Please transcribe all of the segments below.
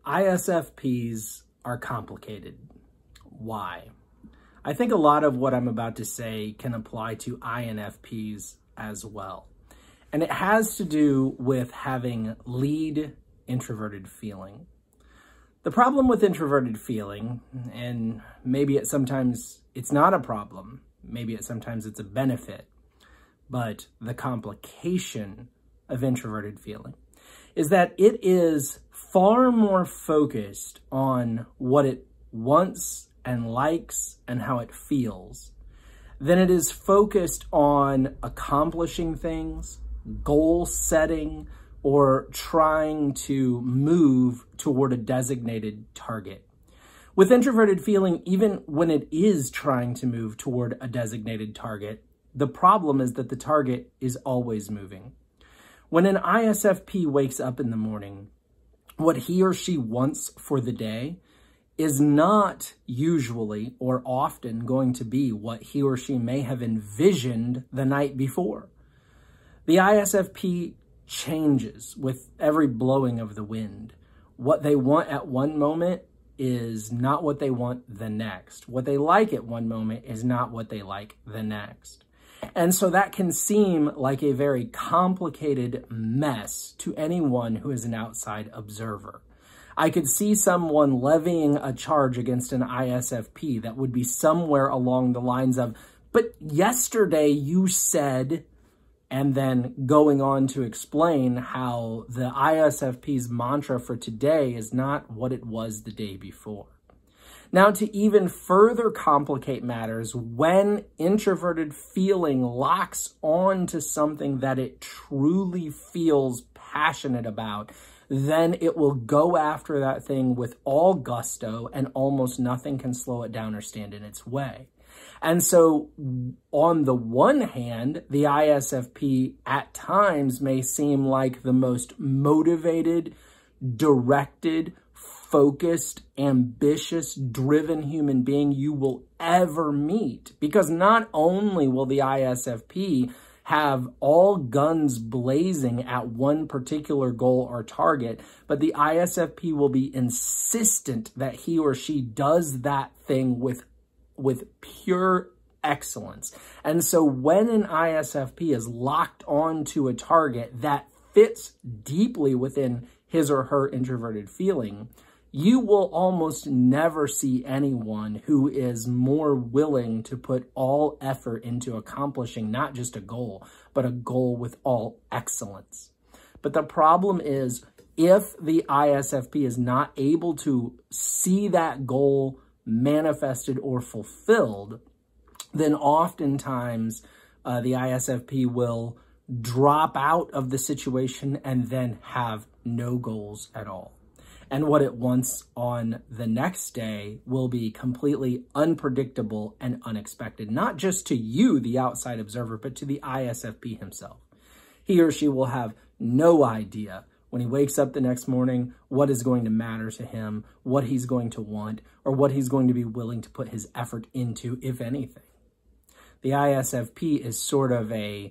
ISFPs are complicated. Why? I think a lot of what I'm about to say can apply to INFPs as well. And it has to do with having lead introverted feeling. The problem with introverted feeling, and maybe sometimes it's not a problem, maybe sometimes it's a benefit, but the complication of introverted feeling is that it is far more focused on what it wants and likes and how it feels than it is focused on accomplishing things, goal setting, or trying to move toward a designated target. With introverted feeling, even when it is trying to move toward a designated target, the problem is that the target is always moving. When an ISFP wakes up in the morning, what he or she wants for the day is not usually or often going to be what he or she may have envisioned the night before. The ISFP changes with every blowing of the wind. What they want at one moment is not what they want the next. What they like at one moment is not what they like the next. And so that can seem like a very complicated mess to anyone who is an outside observer. I could see someone levying a charge against an ISFP that would be somewhere along the lines of, but yesterday you said, and then going on to explain how the ISFP's mantra for today is not what it was the day before. Now, to even further complicate matters, when introverted feeling locks on to something that it truly feels passionate about, then it will go after that thing with all gusto and almost nothing can slow it down or stand in its way. And so on the one hand, the ISFP at times may seem like the most motivated, directed, focused, ambitious, driven human being you will ever meet. Because not only will the ISFP have all guns blazing at one particular goal or target, but the ISFP will be insistent that he or she does that thing with pure excellence. And so when an ISFP is locked onto a target that fits deeply within his or her introverted feeling, you will almost never see anyone who is more willing to put all effort into accomplishing not just a goal, but a goal with all excellence. But the problem is, if the ISFP is not able to see that goal manifested or fulfilled, then oftentimes the ISFP will drop out of the situation and then have no goals at all. And what it wants on the next day will be completely unpredictable and unexpected, not just to you, the outside observer, but to the ISFP himself. He or she will have no idea when he wakes up the next morning what is going to matter to him, what he's going to want, or what he's going to be willing to put his effort into, if anything. The ISFP is sort of a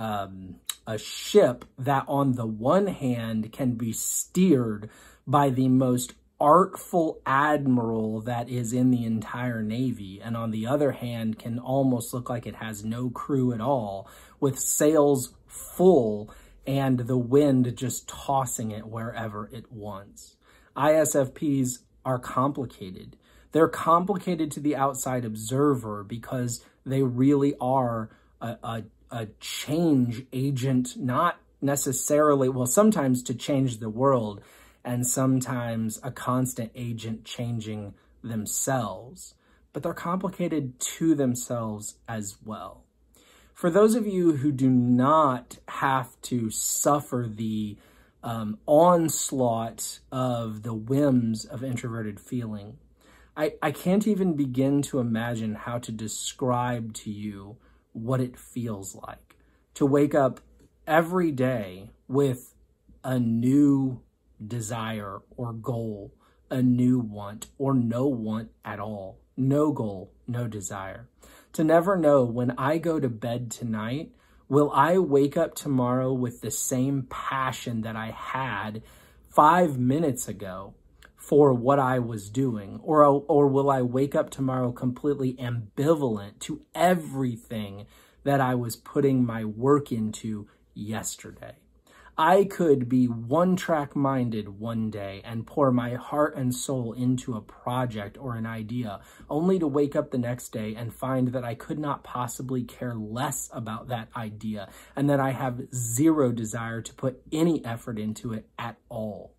ship that on the one hand can be steered by the most artful admiral that is in the entire Navy, and on the other hand can almost look like it has no crew at all, with sails full and the wind just tossing it wherever it wants. ISFPs are complicated. They're complicated to the outside observer because they really are a change agent, not necessarily, well, sometimes to change the world, and sometimes a constant agent changing themselves. But they're complicated to themselves as well. For those of you who do not have to suffer the onslaught of the whims of introverted feeling, I can't even begin to imagine how to describe to you what it feels like to wake up every day with a new desire or goal, a new want or no want at all, no goal, no desire. To never know, when I go to bed tonight, will I wake up tomorrow with the same passion that I had 5 minutes ago for what I was doing? Or will I wake up tomorrow completely ambivalent to everything that I was putting my work into yesterday? I could be one-track minded one day and pour my heart and soul into a project or an idea, only to wake up the next day and find that I could not possibly care less about that idea and that I have zero desire to put any effort into it at all.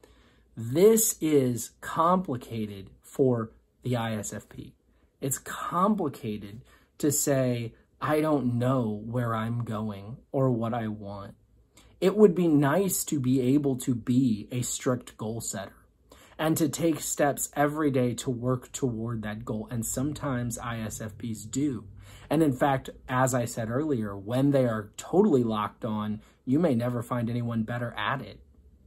This is complicated for the ISFP. It's complicated to say, I don't know where I'm going or what I want. It would be nice to be able to be a strict goal setter and to take steps every day to work toward that goal. And sometimes ISFPs do. And in fact, as I said earlier, when they are totally locked on, you may never find anyone better at it.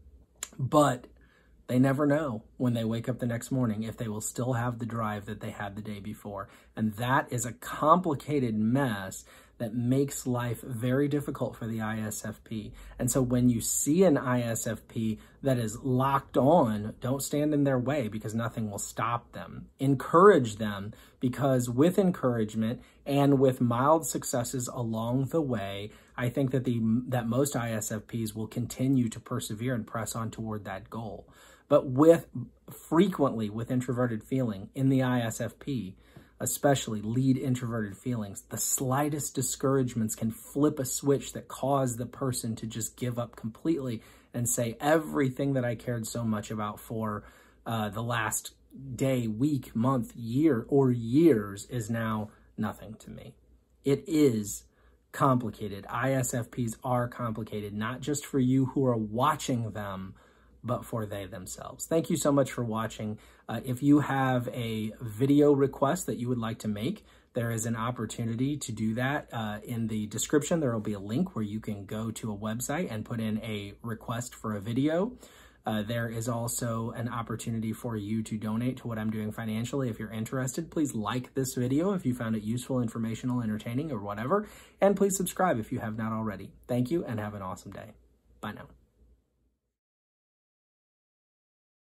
But they never know when they wake up the next morning if they will still have the drive that they had the day before. And that is a complicated mess that makes life very difficult for the ISFP. And so when you see an ISFP that is locked on, don't stand in their way because nothing will stop them. Encourage them, because with encouragement and with mild successes along the way, I think that most ISFPs will continue to persevere and press on toward that goal. But frequently with introverted feeling in the ISFP, especially lead introverted feelings, the slightest discouragements can flip a switch that cause the person to just give up completely and say, everything that I cared so much about for the last day, week, month, year, or years is now nothing to me. It is complicated. ISFPs are complicated, not just for you who are watching them, but for they themselves. Thank you so much for watching. If you have a video request that you would like to make, there is an opportunity to do that. In the description, there will be a link where you can go to a website and put in a request for a video. There is also an opportunity for you to donate to what I'm doing financially. If you're interested, please like this video if you found it useful, informational, entertaining, or whatever. And please subscribe if you have not already. Thank you and have an awesome day. Bye now.